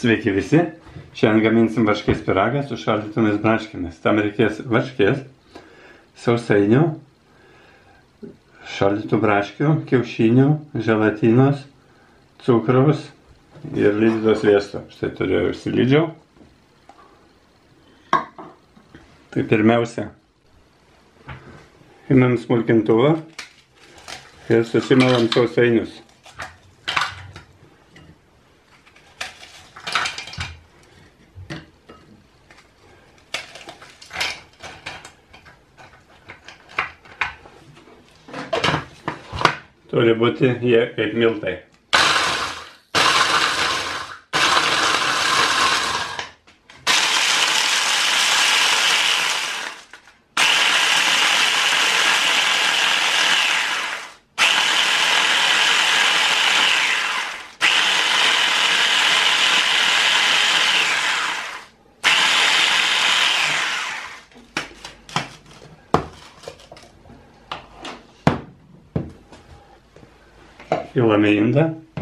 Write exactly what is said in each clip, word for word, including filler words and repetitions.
Sveiki visi. Šiandien gaminsim varškės pyragą su šaldytomis braškėmis. Tam reikės varškės, sausainių, šaldytų braškių, kiaušinių, želatinos, cukraus ir lydytos sviesto. Štai turiu užsilydžiau. Tai pirmiausia, imam smulkintuvą ir susimalam sausainius. Turi būti jie kaip miltai. Pilame indą.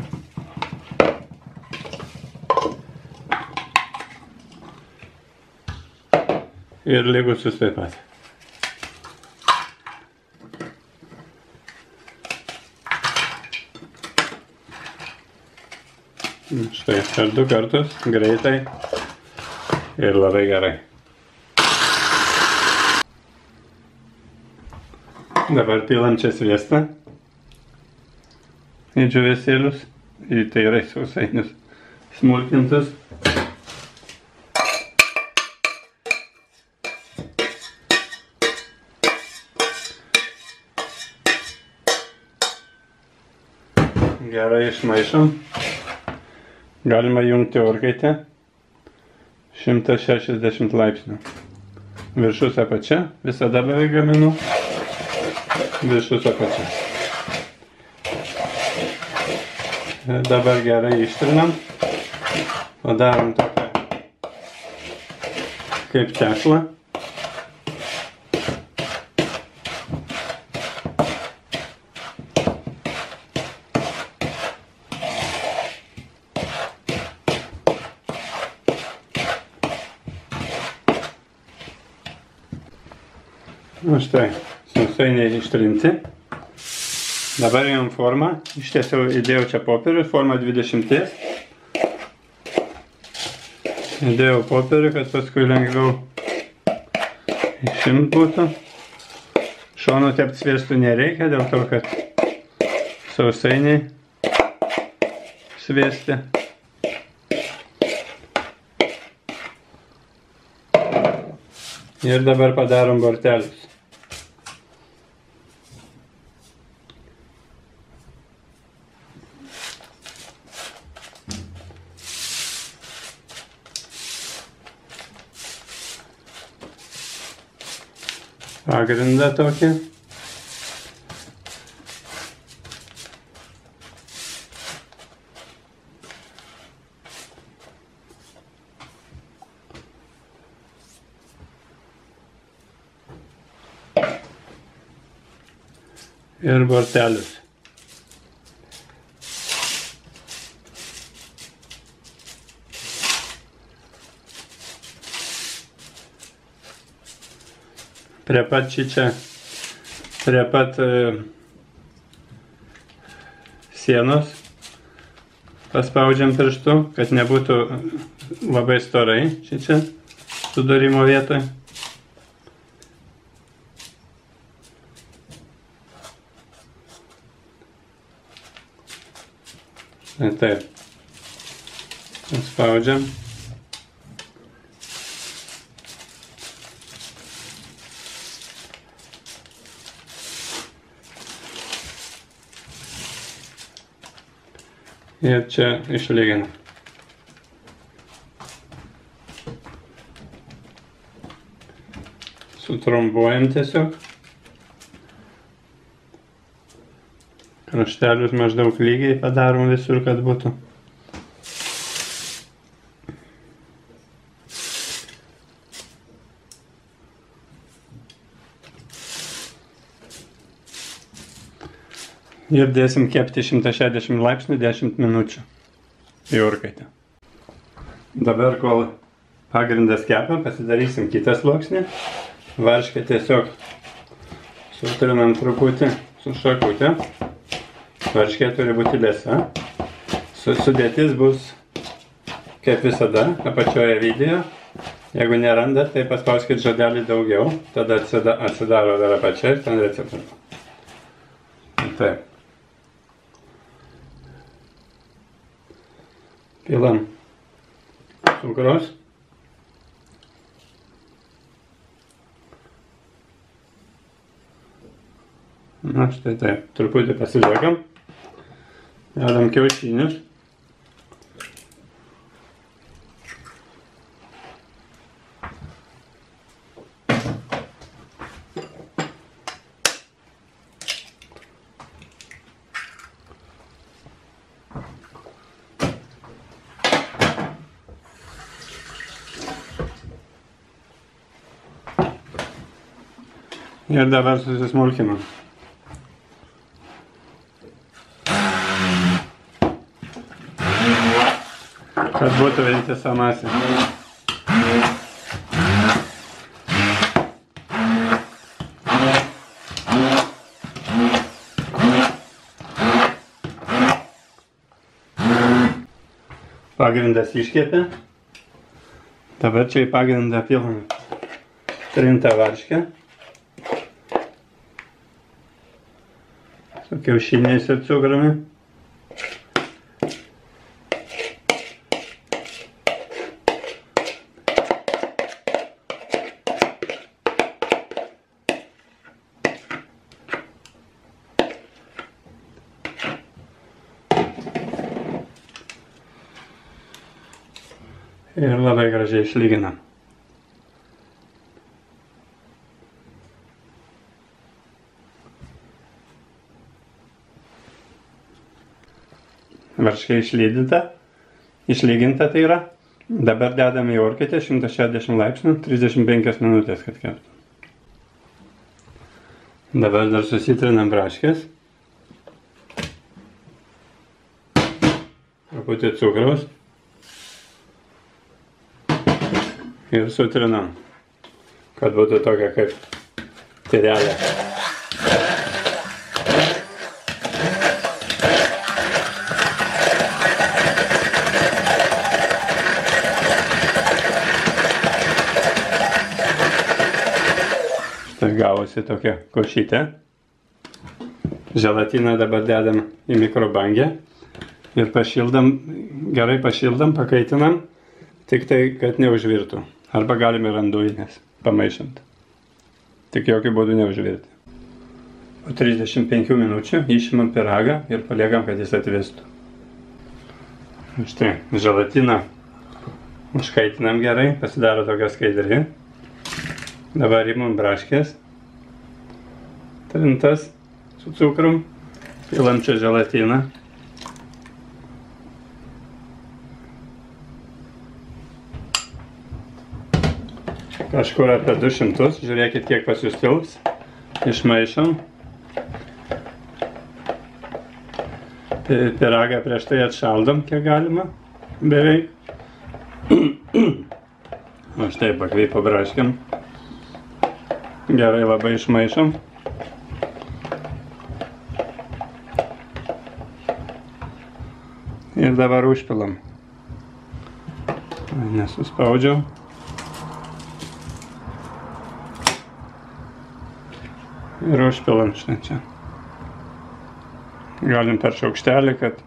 Ir likusius taip pat. Štai per du kartus, greitai ir labai gerai. Dabar pilam čia sviestą į džiūvėsėlius, į tai yra sausainius smulkintus. Gerai išmaišom. Galima jungti orkaitę šimtas šešiasdešimt laipsnių. Viršus apačia, visada beveik gaminu. Viršus apačia. Dabar gerai ištrinam, padarom tokią kaip tešlą. Nu štai, sausainiai ištrinti. Dabar jam formą, ištiesiau įdėjau čia popierių, formą dvidešimties. Įdėjau popierių, kad paskui lengviau išimt būtų. Šonų tept sviestų nereikia, dėl to, kad sausainiai sviesti. Ir dabar padarom bortelius. Pagrindą tokį. Ir bortelius. Prie pat čia, prie pat e, sienos paspaudžiam pirštu, kad nebūtų labai storai čia sudūrimo vietoje. Taip, paspaudžiam. Ir čia išlyginam. Sutrombuojam tiesiog. Kraštelius maždaug lygiai padarom visur, kad būtų. Ir dėsim kepti šimtas šešiasdešimt laipsnių dešimt minučių į orkaitę. Dabar, kol pagrindas kepa, pasidarysim kitą sluoksnį. Varškę tiesiog sutrinam truputį su šakutė. Varškė turi būti liesa. Sudėtis bus kaip visada, apačioje video. Jeigu nerandat, tai paspauskit žodelį daugiau, tada atsidaro dar apačia ir ten receptas. Taip. Pilam cukraus. Na štai taip, truputį pasiliekam. Dedam kiaušinius. Ir dabar susismulkinam. Kad būtų vientisa masė. Pagrindas iškepė. Dabar čia į pagrindą pilam trintą varškę. Su kiaušiniais ir cukrumi. Ir labai gražiai išlyginam. Varškė išlydyta, išlyginta tai yra. Dabar dedame į orkaitę šimtas šešiasdešimt laipsnių, trisdešimt penkias minutės, kad keptų. Dabar dar susitrinam braškės. Truputį cukraus. Ir sutrinam, kad būtų tokia kaip tyrelė. Štai gavosi tokia košytė. Želatiną dabar dedam į mikrobangę ir pašildam, gerai pašildam, pakaitinam, tik tai, kad neužvirtų. Arba galime ir ant dujinės pamaišant. Tik jokių būdų neužvirti. Po trisdešimt penkių minučių išimam pyragą ir paliekam, kad jis atvėstų. Štai, želatiną užkaitinam gerai, pasidaro tokia skaidri. Dabar imam braškės, trintas su cukrum, pilam čia želatiną. Kažkur apie du šimtus, žiūrėkit, kiek pas jūs tilps. Išmaišom. Pyragą prieš tai atšaldom, kiek galima, beveik. O štai pakveipo braškėm. Gerai labai išmaišom. Ir dabar užpilam. Nesuspaudžiau. Ir užpilam štai čia. Galim per šaukštelį, kad,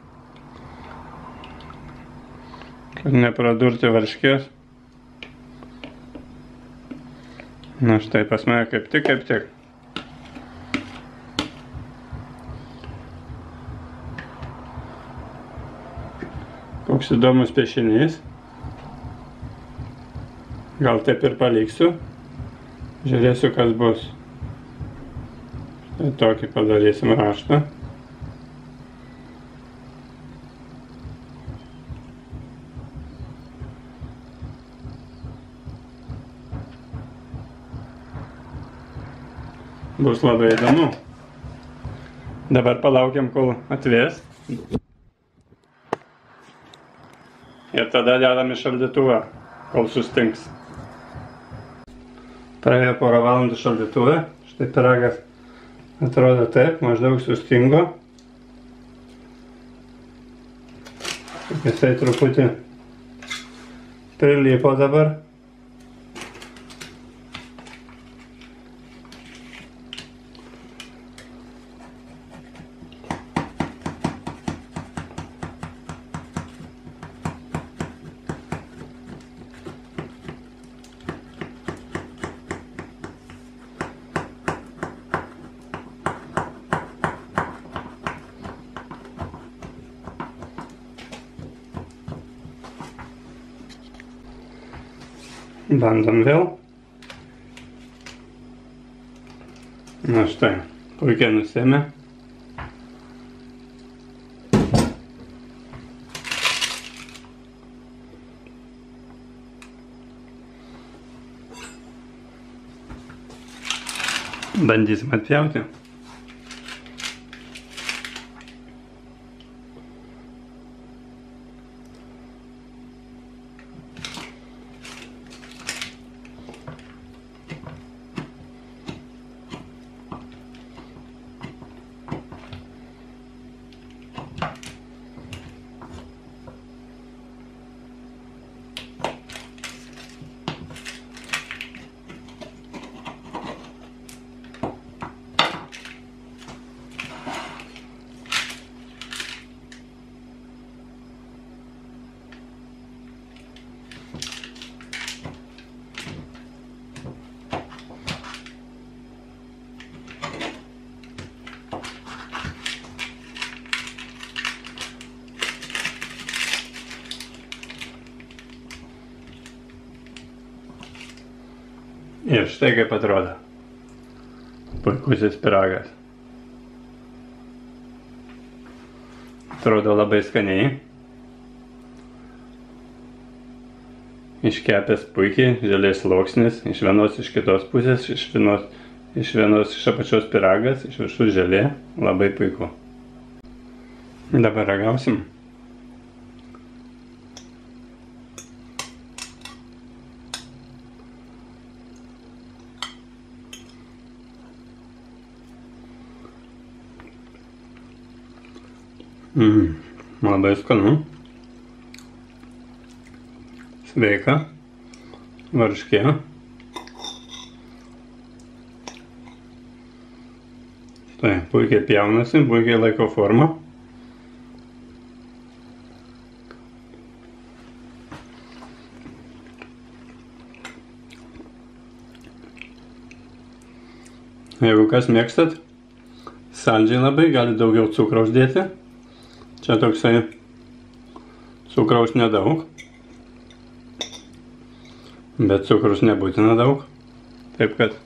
kad nepradurti varškės. Na štai pas mane kaip tik, kaip tik. Koks įdomus piešinys. Gal taip ir paliksiu. Žiūrėsiu, kas bus. Tai tokį padarysim raštą. Bus labai įdomu. Dabar palaukiam, kol atvės. Ir tada dedam į šaldytuvą, kol sustings. Praėjo porą valandų šaldytuvę. Štai pyragas atrodo taip, maždaug sustingo. Jisai truputį prilipo dabar. Bandom vėl. Na štai, puikiai nusėmė. Bandysim atpjauti. Ir štai kaip atrodo puikusis pyragas. Atrodo labai skaniai. Iškepęs puikiai, žaliais sluoksnis, iš vienos iš kitos pusės, iš vienos iš, vienos, iš apačios pyragas, iš viršų želė, labai puiku. Dabar ragausim. Mm, labai skanu, sveika, varškė. Tai puikiai pjaunasi, puikiai laiko formą. Jeigu kas mėgstat, saldžiai labai, gali daugiau cukraus dėti. Čia toksai cukraus nedaug, bet cukrus nebūtina daug, taip kad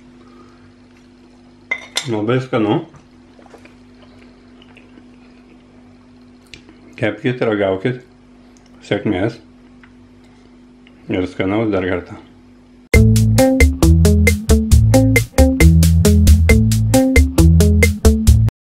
labai skanu. Kepkit, ragaukit, sėkmės ir skanaus dar kartą.